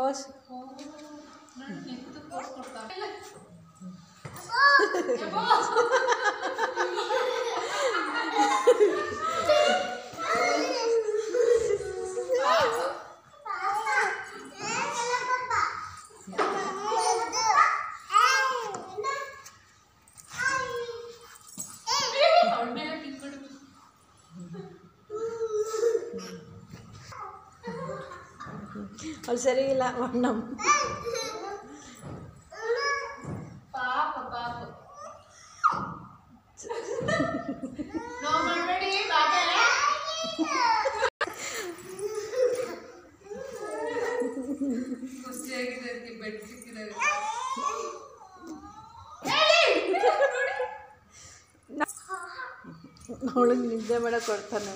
pose ಅವ್ಳು ಸರಿ ಇಲ್ಲ ಒಣ್ಣಂ ಪಾಪ ಪಾಪ ನೋ ಮಾಡಬೇಡಿ ಬಾಟಲ ಖುಷಿಯಾಗಿದೆ ಬೆಡ್ ಸಿಕ್ಕಿದಾಗ ಅವಳಿಗೆ ನಿದ್ದೆ ಮಾಡಕ್ಕೆ ಕೊಡ್ತಾನೆ